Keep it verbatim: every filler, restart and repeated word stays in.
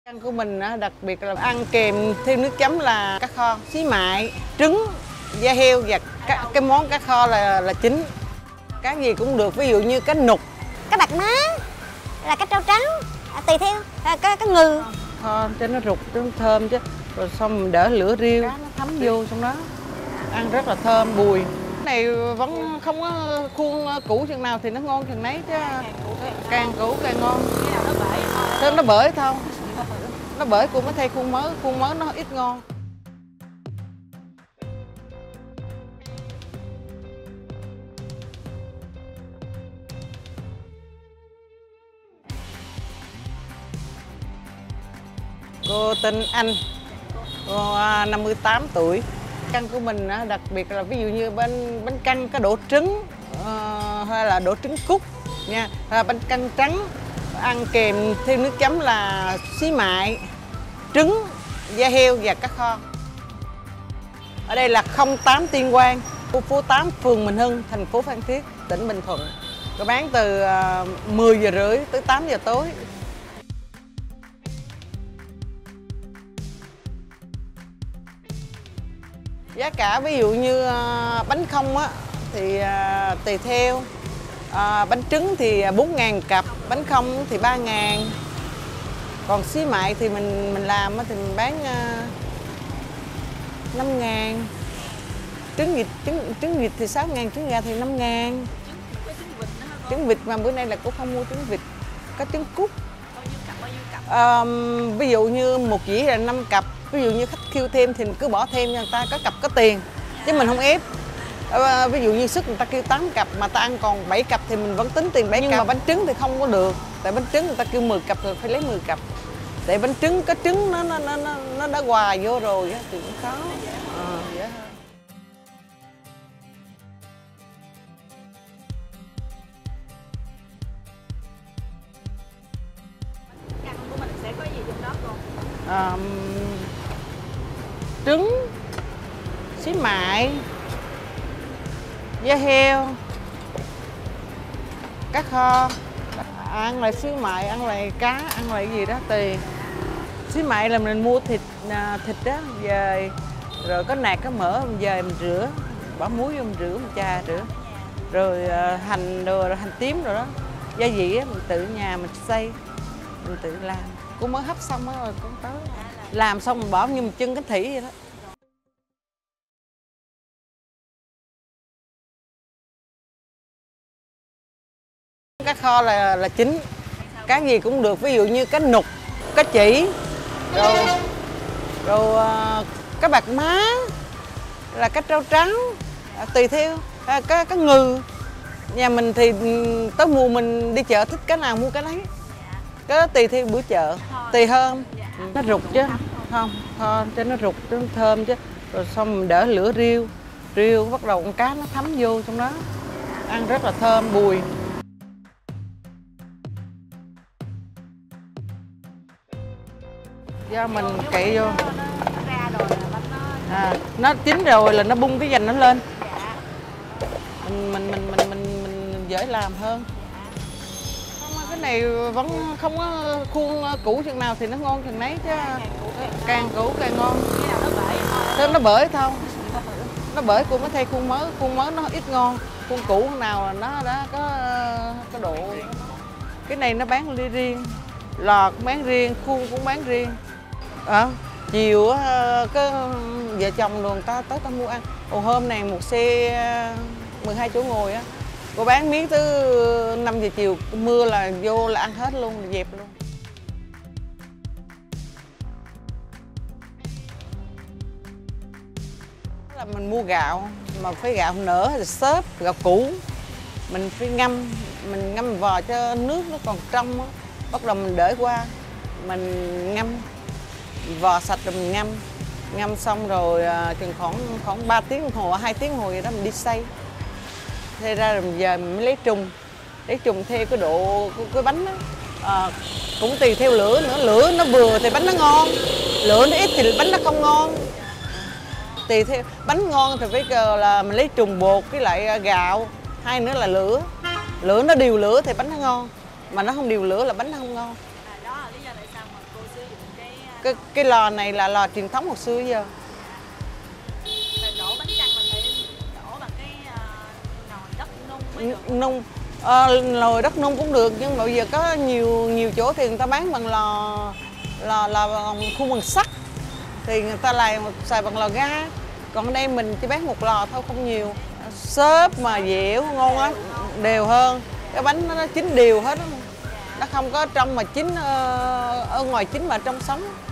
Ăn của mình á, đặc biệt là ăn kèm thêm nước chấm là cá kho, xí mại, trứng, da heo và cá, cái món cá kho là là chính. Cá gì cũng được, ví dụ như cá nục, cá bạc má, là cá trâu trắng, à, tùy theo, à, cá cá ngừ. Kho cho nó rụt, cho nó thơm chứ. Rồi xong mình đỡ lửa riêu, cá nó thấm vô trong đó, ăn rất là thơm, bùi. Cái này vẫn không có khuôn cũ chừng nào thì nó ngon chừng nấy chứ. Càng cũ càng ngon. Thế nó bể thôi. Nó bể cũng mới thay khuôn mới, khuôn mới nó ít ngon. Cô tên Anh, cô năm mươi tám tuổi. Căn của mình đặc biệt là ví dụ như bánh bánh căn có đổ trứng uh, hay là đổ trứng cút nha, là bánh căn trắng, ăn kèm thêm nước chấm là xí mại, trứng, da heo và cá kho. Ở đây là không tám Tiên Quang, khu phố tám, phường Bình Hưng, thành phố Phan Thiết, tỉnh Bình Thuận. Có bán từ mười giờ rưỡi tới tám giờ tối. Giá cả ví dụ như bánh không á thì tùy theo. À, bánh trứng thì bốn ngàn cặp, bánh không thì ba ngàn. Còn xí mại thì mình mình làm thì mình bán năm ngàn. Trứng vịt trứng trứng vịt thì sáu ngàn, trứng gà thì năm ngàn. Trứng vịt mà bữa nay là cũng không mua trứng vịt, có trứng cút. À, ví dụ như một dĩa là năm cặp, ví dụ như khách kêu thêm thì mình cứ bỏ thêm cho người ta, có cặp có tiền chứ mình không ép. À, ví dụ như sức người ta kêu tám cặp mà ta ăn còn bảy cặp thì mình vẫn tính tiền bảy cặp. Nhưng mà bánh trứng thì không có được, tại bánh trứng người ta kêu mười cặp rồi phải lấy mười cặp. Tại bánh trứng có trứng nó nó nó nó đã hòa vô rồi á thì cũng khó. À, vậy thôi. Căn của mình sẽ có gì trong đó cô? À, trứng, xí mại, da heo, cá kho. Ăn lại xí mại, ăn lại cá, ăn lại gì đó tùy. Xí mại là mình mua thịt thịt đó về, rồi có nạc có mỡ mình về mình rửa, bỏ muối vô mình rửa, mình chà rửa, rồi hành đồ, rồi hành tím rồi đó, gia vị á, mình tự nhà mình xay, mình tự làm. Cũng mới hấp xong đó rồi cũng tới làm xong mình bỏ như mình chưng cánh thủy vậy đó. Cá kho là là chính, cá gì cũng được, ví dụ như cá nục, cá chỉ, rồi rồi uh, cá bạc má, là cá trâu trắng, à, tùy theo, à, cá cá ngừ. Nhà mình thì tới mùa mình đi chợ thích cái nào mua cái đấy, cái đó tùy theo bữa chợ, tùy hơn. Nó rụt chứ, không, kho cho nó rụt, cho nó thơm chứ. Rồi xong mình đỡ lửa riêu, riêu bắt đầu con cá nó thấm vô trong đó, ăn rất là thơm, bùi. Do mình cậy vô, à, nó chín rồi là nó bung cái dành nó lên, mình mình mình mình mình, mình dễ làm hơn. Không, cái này vẫn không có khuôn cũ chừng nào thì nó ngon chừng nấy chứ. Càng cũ càng ngon. Thế nó bể thôi, nó bể cũng mới thay khuôn mới, khuôn mới nó ít ngon. Khuôn cũ nào là nó đã có có độ. Cái này nó bán ly riêng, lò cũng bán riêng, khuôn cũng bán riêng. À, chiều cái vợ chồng luôn ta tới ta mua ăn. Ồ, hôm này một xe mười hai chỗ ngồi á, cô bán miếng tới năm giờ chiều, mưa là vô là ăn hết luôn, dẹp luôn. Là mình mua gạo mà phải gạo nở hay là xốp, gạo cũ mình phải ngâm, mình ngâm vò cho nước nó còn trong á, bắt đầu mình để qua mình ngâm, vò sạch rồi mình ngâm, ngâm xong rồi chừng khoảng khoảng ba tiếng đồng hồ, hai tiếng đồng hồ vậy đó mình đi xay, xay ra rồi giờ mình mới lấy trùng, lấy trùng theo cái độ của cái bánh đó. À, cũng tùy theo lửa nữa, lửa nó vừa thì bánh nó ngon, lửa nó ít thì bánh nó không ngon. Tùy theo bánh ngon thì phải là mình lấy trùng bột với lại gạo, hai nữa là lửa, lửa nó điều lửa thì bánh nó ngon, mà nó không điều lửa là bánh nó không ngon. À, đó là lý do tại sao mà cô sử dụng cái cái lò này là lò truyền thống hồi xưa giờ. Rồi đổ bánh căn là phải đổ bằng cái uh, nồi đất nung mới được. Nung ờ, nồi đất nung cũng được, nhưng mà bây giờ có nhiều nhiều chỗ thì người ta bán bằng lò lò lò khuôn bằng sắt, thì người ta làm xài bằng lò ga. Còn ở đây mình chỉ bán một lò thôi, không nhiều. Xốp mà dẻo ngon lắm, đều hơn. Cái bánh nó chín đều hết, nó không có trong mà chín ở ngoài chín mà trong sống.